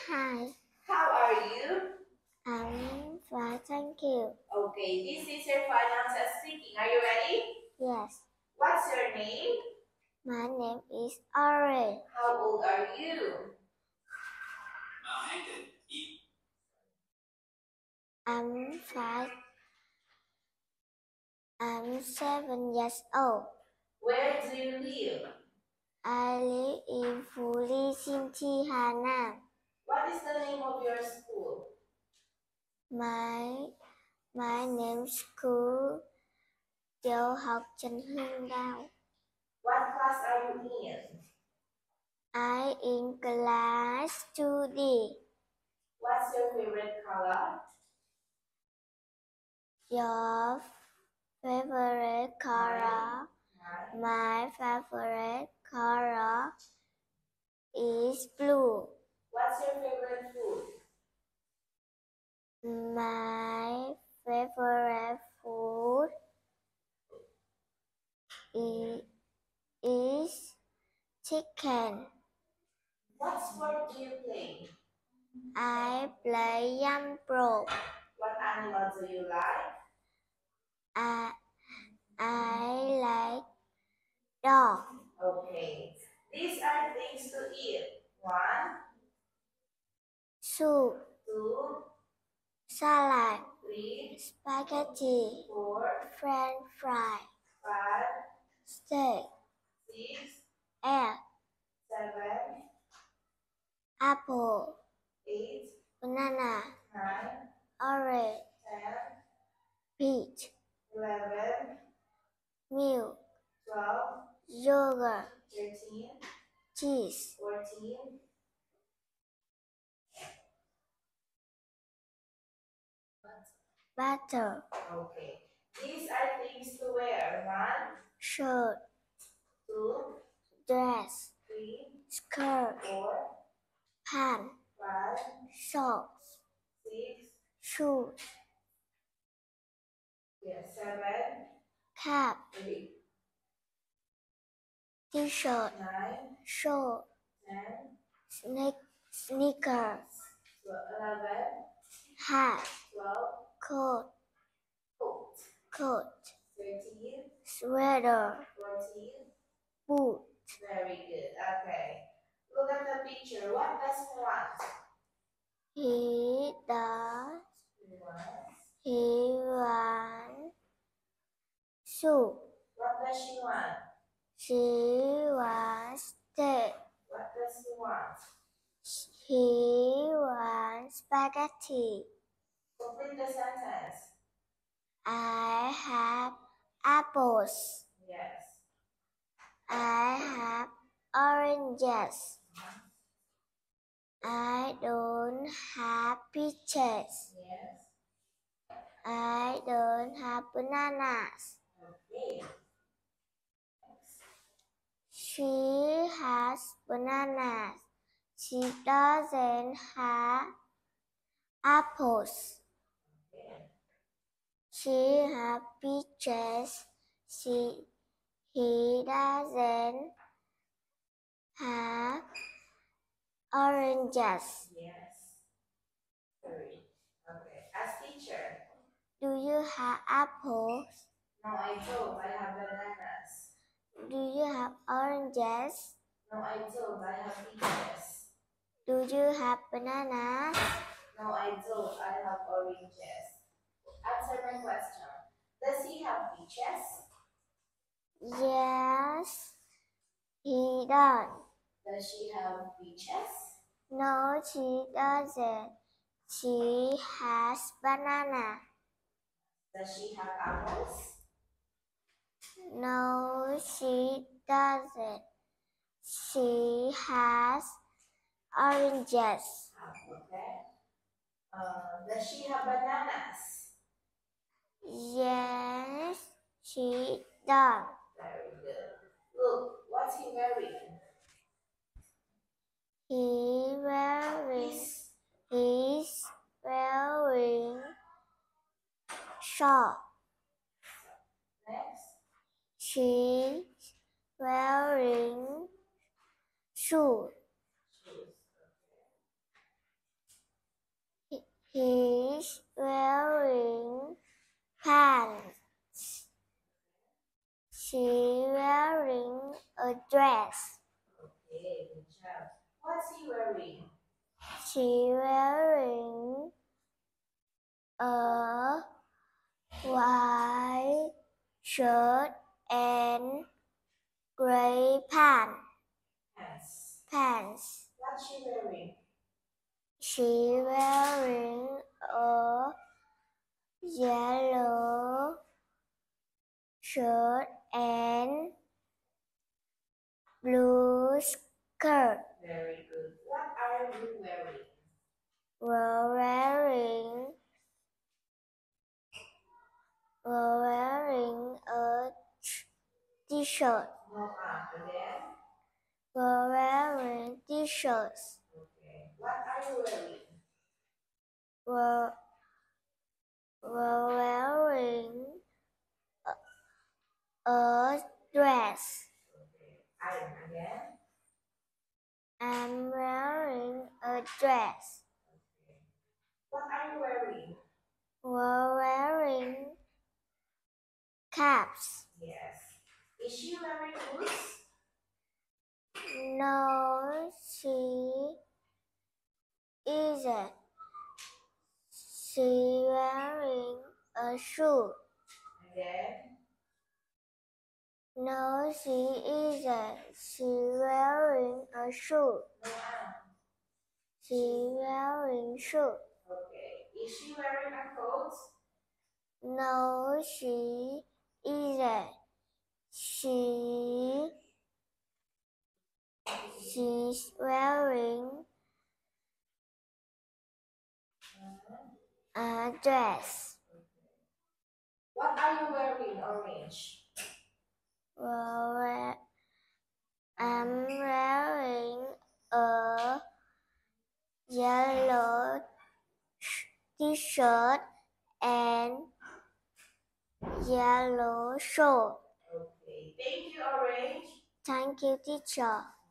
Hi, How are you? I'm fine, thank you. Okay, this is your final test speaking. Are you ready? Yes, What's your name? my name is Orange. How old are you? I'm five. I'm 7 years old. Where do you live? I live in Phú Ly, Sim Thi, Hà Nam. What is the name of your school? My name school Tiểu học Trần Hưng Đạo. What class are you in? I in class 2D. What's your favorite color? Your favorite color? Mine. My favorite color is blue. What's your favorite food? My favorite food is chicken. What sport do you play? I play jump. What animal do you like? I like dog. Okay, these are things to eat. 1, Soup, 2, salad, 3, spaghetti, 4, French fry, 5, steak, 6, egg, 7, apple, 8, banana, 9, orange, 10, peach, 11, milk, 12, yogurt, 13, cheese, 14, butter, okay. These are things to wear. 1, shirt, 2, dress, 3, skirt, 4, pants, 5, socks, 6, shoes, 7, cap, 8, t-shirt, 9, short, 10, sneaker, 11, hat, 12, coat, coat, 13, sweater, 14. boot. Very good. Okay. Look at the picture. What does he want? He does. He wants. He wants soup. What does she want? She wants steak. What does he want? He wants spaghetti. Complete the sentence. I have apples. Yes. I have oranges. I don't have peaches. Yes. I don't have bananas. Okay. She has bananas. She doesn't have apples. Okay. She has peaches. He doesn't have oranges. Yes. Very. Okay. As teacher. Do you have apples? No, I don't. I have bananas. Do you have oranges? No, I don't. I have peaches. Do you have bananas? No, I don't. I have oranges. Answer my question. Does he have peaches? Yes, he does. Does she have peaches? No, she doesn't. She has banana. Does she have apples? No, she doesn't. She has oranges. Okay. Does she have bananas? Yes, she does. Very good. Look, what's he wearing? He's wearing short. Next. She's wearing shoes. Shoes. He's wearing pants. She wearing a dress. Okay, good job. What's he wearing? She wearing a white shirt and gray Pants. pants. What's she wearing? She wearing a yellow shirt and blue skirt. Very good. What are you wearing? We're wearing a t-shirt. No, again. We're wearing t-shirts. Okay. What are you wearing? We're wearing a dress. Okay. I'm again. I'm wearing a dress. Okay. What are you wearing? We're wearing caps. Yes. Is she wearing boots? No, she isn't. She wearing a shoe. Again. No, she isn't. She wearing a shoe. No, She wearing shoe. Okay. Is she wearing a coat? No, she isn't. She's wearing a dress. What are you wearing? Orange. Well, I'm wearing a yellow t-shirt and yellow short. Okay. Thank you, Orange. Thank you, teacher.